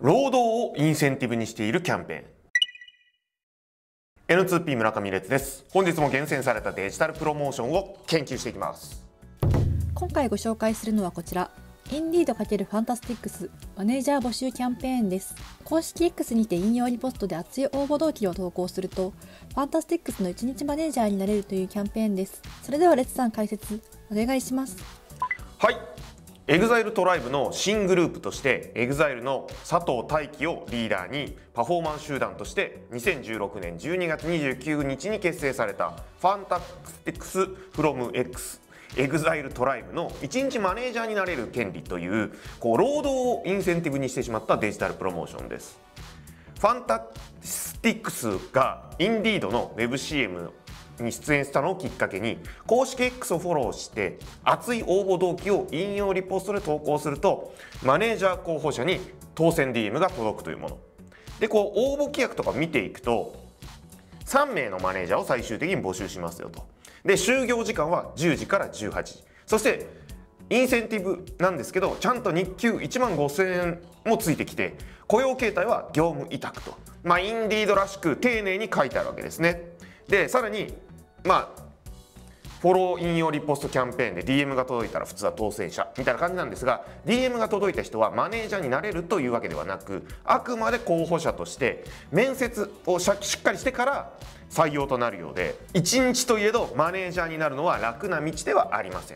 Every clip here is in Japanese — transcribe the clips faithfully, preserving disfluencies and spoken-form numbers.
労働をインセンティブにしているキャンペーン。 エヌツーピー 村上烈です。本日も厳選されたデジタルプロモーションを研究していきます。 今回ご紹介するのはこちら、インディード×ファンタスティックスマネージャー募集キャンペーンです。公式 X にて引用リポストで熱い応募動機を投稿すると、ファンタスティックスのいちにちマネージャーになれるというキャンペーンです。それではレッツさん解説お願いします。 はい、エグザイルトライブの新グループとして エグザイル の佐藤大樹をリーダーにパフォーマンス集団としてにせんじゅうろくねんじゅうにがつにじゅうくにちに結成されたファンタスティックスフロム Xエグザイルトライブのいちにちマネージャーになれる権利という、こう労働をインセンティブにしてしまったデジタルプロモーションです。ファンタスティックスがインディードの ウェブシーエム に出演したのをきっかけに公式 X をフォローして熱い応募動機を引用リポストで投稿すると、マネージャー候補者に当選 ディーエム が届くというもので、こう応募規約とか見ていくとさんめいのマネージャーを最終的に募集しますよと。で、就業時間はじゅうじからじゅうはちじ、そしてインセンティブなんですけど、ちゃんと日給いちまんごせんえんもついてきて、雇用形態は業務委託と、まあインディードらしく丁寧に書いてあるわけですね。で、さらにまあフォロー引用リポストキャンペーンで ディーエム が届いたら普通は当選者みたいな感じなんですが、 ディーエム が届いた人はマネージャーになれるというわけではなく、あくまで候補者として面接をしっかりしてから採用となるようで、いちにちといえどマネージャーになるのは楽な道ではありません。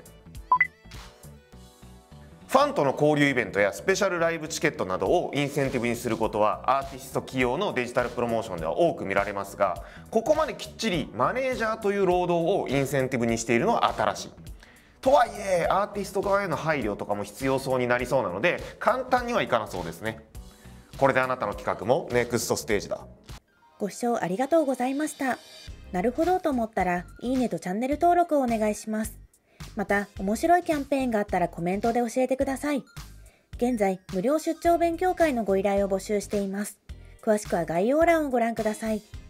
ファンとの交流イベントやスペシャルライブチケットなどをインセンティブにすることはアーティスト企業のデジタルプロモーションでは多く見られますが、ここまできっちりマネージャーという労働をインセンティブにしているのは新しい。とはいえアーティスト側への配慮とかも必要そうになりそうなので、簡単にはいかなそうですね。これであなたの企画もネクストステージだ。 ご視聴ありがとうございました。なるほどと思ったらいいねとチャンネル登録をお願いします。また面白いキャンペーンがあったらコメントで教えてください。現在無料出張勉強会のご依頼を募集しています。詳しくは概要欄をご覧ください。